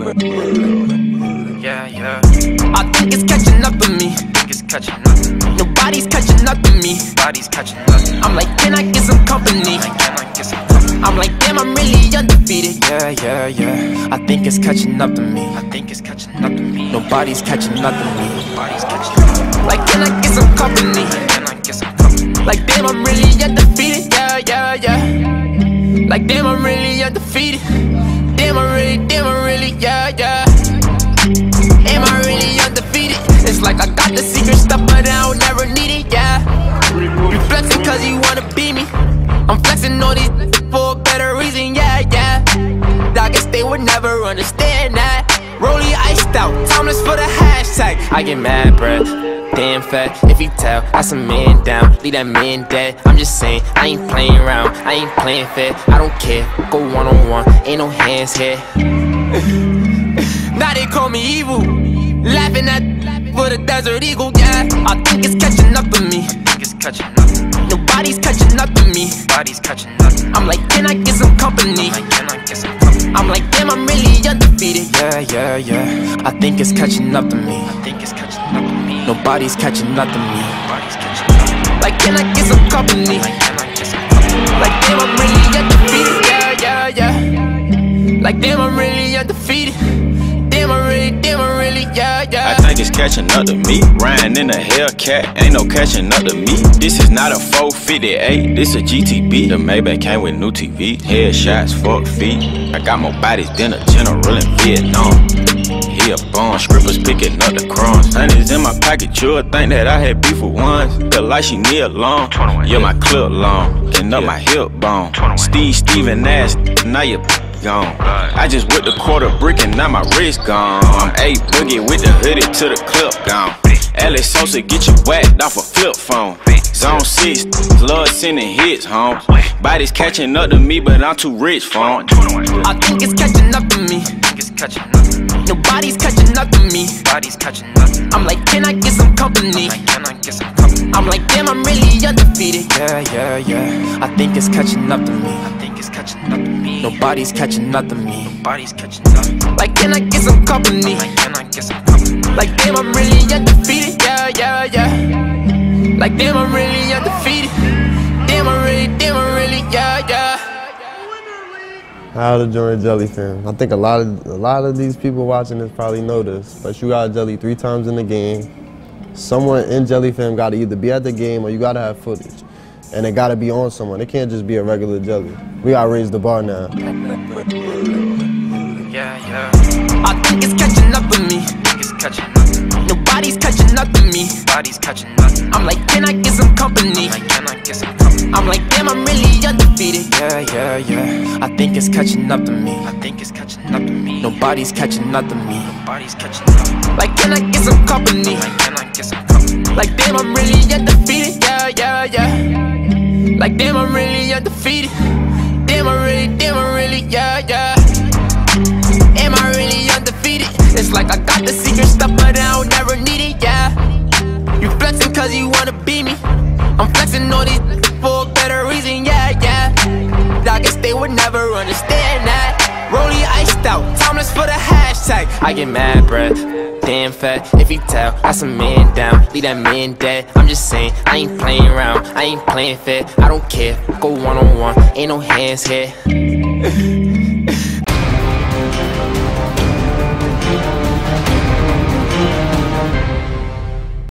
Yeah, yeah. I think it's catching up to me. Nobody's catching up to me. I'm like, can I get some company? I'm like, damn, I'm really undefeated. Yeah, yeah, yeah. I think it's catching up to me. Nobody's catching up to me. Like, can I get some company? Like, damn, I'm really undefeated. Yeah, yeah, yeah. Like, damn, I'm really undefeated. Damn, I really, yeah, yeah. Am I really undefeated? It's like I got the secret stuff, but I don't ever need it, yeah. You flexing cause you wanna be me. I'm flexing on these for a better reason, yeah, yeah. I guess they would never understand that. Rollie iced out, timeless for the hashtag. I get mad, bruh, damn fat. If you tell, that's a man down, leave that man dead. I'm just saying, I ain't playing around, I ain't playing fair. I don't care, go one-on-one, ain't no hands here. Now they call me evil, laughing at for the Desert Eagle, yeah. I think it's catching up to me. Nobody's catching up to me. I'm like, can I get some company? I'm like, damn, I'm really undefeated. Yeah, yeah, yeah. I think it's catching up to me. Nobody's catching up to me. Like, can I get some company? Like, damn, I'm really undefeated. Yeah, yeah, yeah. Like, damn, I'm really undefeated. Damn, I really, yeah, yeah. I think it's catching up to me. Riding in a Hellcat, ain't no catching up to me. This is not a 458, this a GTB. The Maybach came with new TV. Headshots, fuck feet. I got more bodies than a general in Vietnam. He a bum, scrippers picking up the crumbs. Honey's in my pocket, you'll think that I had beef with ones. Feel like she near long. Yeah, my clip long, and up my hip bone. Steven ass, now you gone. I just whipped a quarter brick and now my wrist gone. I'm A Boogie with the hoodie to the clip gone. Alex Sosa get you whacked off a flip phone. Zone 6, love sending hits home. Body's catching up to me, but I'm too rich for 'em. I think it's catching up to me. Nobody's catching up to me. I'm like, can I get some company? I'm like, damn, I'm really undefeated. Yeah, yeah, yeah. I think it's catching up to me. Nobody's catching up to me. Like, can I get some company? Like, damn, I'm really undefeated. Yeah, yeah, yeah. Like, damn, I'm really undefeated. Damn, I really, yeah, yeah. How to join Jelly fam. I think a lot of these people watching this probably know this, but you gotta Jelly 3 times in the game. Someone in Jelly fam gotta either be at the game or you gotta have footage. And it gotta be on someone. It can't just be a regular Jelly. We gotta raise the bar now. Yeah, yeah. I think it's catching up to me. Nobody's catching up to me. I'm like, can I get some company? I'm like, damn, I'm really undefeated. Yeah, yeah, yeah. I think it's catching up to me. Nobody's catching up to me. Like, can I get some company? Like, damn, I'm really undefeated. Yeah, yeah, yeah. Like, damn, I'm really undefeated. Damn, I really, yeah, yeah. Am I really undefeated? It's like I got the secret stuff, but I don't ever need it, yeah. You flexing cause you wanna be me. I'm flexing on these for a better reason, yeah, yeah. I guess they would never understand that. Rollie iced out, timeless for the hashtag. I get mad, bruh, damn fat. If you tell, that's a man down, leave that man dead. I'm just saying, I ain't playing around, I ain't playing fair. I don't care, go one-on-one, ain't no hands here.